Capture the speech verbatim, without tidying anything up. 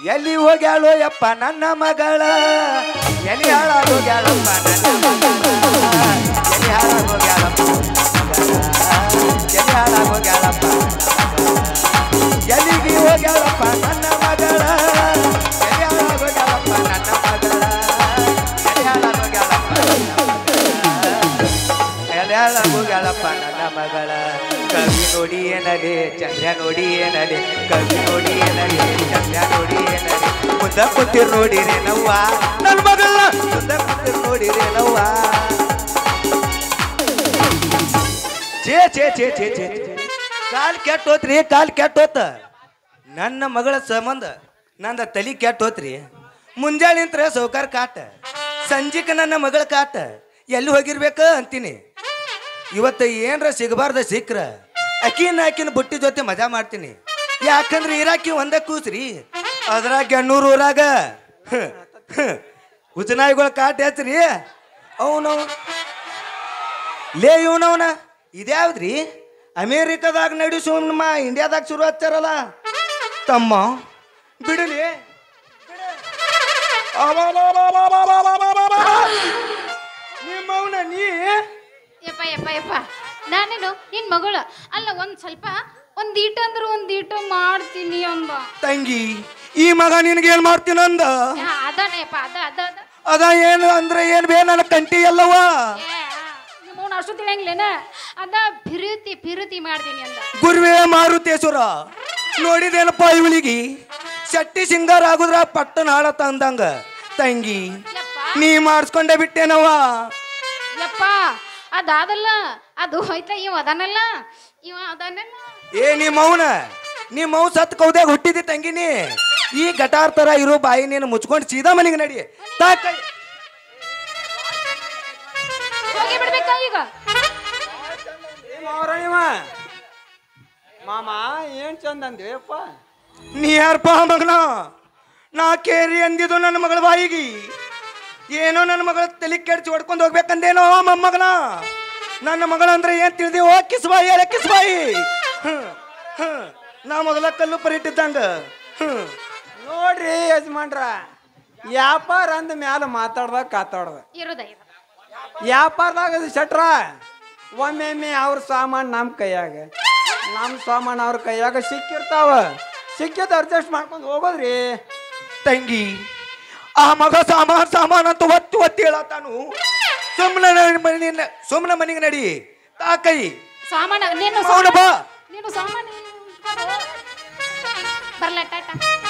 ಎಲ್ಲಿ ಹೋಗ್ಯಾಳೋ ಯಪ್ಪ ನನ್ನ ಮಗಳ ಎಲ್ಲಿ ಹಾಳಾಗೋಗ್ಯಾಳಪ್ಪ ನನ್ನ ಮಗಳ ಎಲ್ಲಿ ಹಾಳಾಗೋಗ್ಯಾಳಪ್ಪ ಎಲ್ಲಿ ಹಾಳಾಗೋಗ್ಯಾಳಪ್ಪ ಎಲ್ಲಿಗೆ ಹೋಗ್ಯಾಳಪ್ಪ ನನ್ನ ಮಗಳ ಎಲ್ಲಿ ಹಾಳಾಗೋಗ್ಯಾಳಪ್ಪ ನನ್ನ ಮಗಳ ಎಲ್ಲಿ ಹಾಳಾಗೋಗ್ಯಾಳಪ್ಪ ಎಲ್ಲಿ ಹಾಳಾಗೋಗ್ಯಾಳಪ್ಪ ನನ್ನ ಮಗಳ ಕವಿ ನೋಡಿ ಏನಲೆ ಚಂದ್ರ ನೋಡಿ ಏನಲೆ ಕವಿ ನೋಡಿ ಏನಲೆ ಚಂದ್ರ ನೋಡಿ ಏನಲೆ ಮುಂದ ಕೂತಿರ್ ನೋಡಿರೆ ನವ್ವ ನನ್ನ ಮಗಳ ಮುಂದ ಕೂತಿರ್ ನೋಡಿರೆ ನವ್ವ ಛೇ ಛೇ ಛೇ ಛೇ ಛೇ ಕಾಲ್ ಕೆಟ್ಟ ಹೋತ್ರಿ ಕಾಲ್ ಕೆಟ್ಟ ಹೋತ ನನ್ನ ಮಗಳ ಸಂಬಂಧ ನಂದ ತಲಿ ಕೆಟ್ಟ ಹೋತ್ರಿ ಮುಂಜಾನೆ ನಿಂತ್ರ ಸೌಕಾರ ಕಾಟ ಸಂಜಿಕ ನನ್ನ ಮಗಳ ಕಾಟ ಎಲ್ಲಿ ಹೋಗಿರ್ಬೇಕ ಅಂತೀನಿ ಇವತ್ತ ಏನ್ರ ಸಿಗಬಾರ್ದ ಸಿಕ್ಕ್ರ ಅಕಿನ ಆಕಿನ ಬುಟ್ಟಿ ಜೊತೆ ಮಜಾ ಮಾಡ್ತೀನಿ ಯಾಕಂದ್ರೆ ಇರಾಕಿ ಒಂದ ಕೂಸ್ರಿ ಅದ್ರಾಗ ಎಣ್ಣೂರು ಊರಾಗ ಹುಚ್ಚನಾಯಿಗಳ ಕಾಟ ಹೆಚ್ಚ್ರಿ ಅವನವ ಲೇ ಇವನವನ ಇದ್ಯಾವ್ದ್ರಿ ಅಮೇರಿಕಾದಾಗ ನಡೆಸು ನಮ್ಮ ಇಂಡಿಯಾದಾಗ ಶುರು ಹಚ್ಚಾರಲ್ಲ ತಮ್ಮ ಬಿಡಲಿ ನಿಮ್ಮವನ ನೀ ಯಪ್ಪ ಯಪ್ಪ ಯಪ್ಪ ನಾನೇನು ನಿನ್ ಮಗಳು ಅಲ್ಲ ಒಂದ್ ಸ್ವಲ್ಪ ಒಂದ್ ಈಟ ಅಂದ್ರ ಒಂದ್ ಈಟ ಮಾಡ್ತೀನಿ ಅಂದ ತಂಗಿ ಈ ಮಗ ನಿನ್ಗೆ ಏನ್ ಮಾಡ್ತೀನಿ ಅಂದ ಅದಾನಪ್ಪ ಅದ ಅದ ಅದ ಅದ ಏನು ಅಂದ್ರೆ ಏನ್ ಬೇ ನನ್ನ ಕಂಟಿ ಅಲ್ಲವ ನಿಮ್ಮವ್ನ ಅಷ್ಟು ತಿಳಿಯಂಗಿಲ್ಲೇನ ಅದ ಪಿರುತಿ ಪಿರುತಿ ಮಾಡ್ತೀನಿ ಅಂದ ಗುರುವೇ ಮಾರುತೇಶ್ವರ ನೋಡಿದೇನಪ್ಪ ಇವಳಿಗೆ ಶೆಟ್ಟಿ ಸಿಂಗಾರ ಆಗುದ್ರ ಪಟ್ಟನ ಹಾಳ ತಂದಂಗ ತಂಗಿ ನೀ ಮಾಡಿಸ್ಕೊಂಡೆ ಬಿಟ್ಟೇನವ ಯಪ್ಪ ಅದಾದಲ್ಲ ಅದು ಹೋಯ್ತ ಇವ ಅದಾನಲ್ಲ ಇವ ಅದಾನಲ್ಲ ಏ ನೀ ಮೌನ ನೀ ಮೌ ಸತ್ ಕೌದ್ಯಾಗ ಹುಟ್ಟಿದಿ ತಂಗಿನಿ ಈ ಗಟಾರ್ ತರ ಇರೋ ಬಾಯಿ ನೀನು ಮುಚ್ಕೊಂಡು ಸೀದಾ ಮನೆಗೆ ನಡಿ ತಾಕ ಹೋಗಿ ಬಿಡ್ಬೇಕ ಈಗ ಮಾಮ ಏನ್ ಚಂದ ಅಂದ್ವಿಯಪ್ಪ ನೀ ಯಾರಪ್ಪ ಮಗನ ನಾ ಕೇರಿ ಅಂದಿದ್ದು ನನ್ನ ಮಗಳ ಬಾಯಿಗೆ ಏನೋ ನನ್ನ ಮಗಳ ತಲೆ ಕೆಡ್ಸಿ ಹೊಡ್ಕೊಂಡು ಹೋಗ್ಬೇಕಂದೇನೋ ಮೊಮ್ಮಗನ ನನ್ನ ಮಗಳ ಅಂದ್ರೆ ಏನ್ ತಿಳಿದಿ ಓ ಕಿಸ್ಬಾಯಿ ಅಲ್ಲ ಕಿಸ್ಬಾಯಿ ನಾ ಮೊದಲ ಕಲ್ಲು ಪರಿಟ್ಟಿದ್ದಂಗ ನೋಡ್ರಿ ಯಜಮಾನ್ರ ವ್ಯಾಪಾರ ಅಂದ ಮ್ಯಾಲ ಮಾತಾಡ್ದಾಗ ಕಾತಾಡ್ದ ಇರುದ ವ್ಯಾಪಾರದಾಗ ಶಟ್ರ ಒಮ್ಮೆ ಅವ್ರ ಸಾಮಾನು ನಮ್ಮ ಕೈಯಾಗ ನಮ್ಮ ಸಾಮಾನು ಅವ್ರ ಕೈಯಾಗ ಸಿಕ್ಕಿರ್ತಾವ ಸಿಕ್ಕಿದ ಅಡ್ಜಸ್ಟ್ ಮಾಡ್ಕೊಂಡು ಹೋಗೋದ್ರಿ ತಂಗಿ ಆ ಮಗ ಸಾಮಾನ್ ಸಾಮಾನ್ ಅಂತ ಒತ್ತಿ ಒತ್ತಿ ಹೇಳತ್ತಾನು ಸುಮ್ಮನೆ ಮನಿ ಸುಮ್ಮನೆ ಮನೆಗೆ ನಡಿ ತಾಕೈ ಸಾಮಾನ ನೀನು ಅವನ ಬಾ ನೀನು ಸಾಮಾನು ಬರ್ಲ ಟಾಟಾ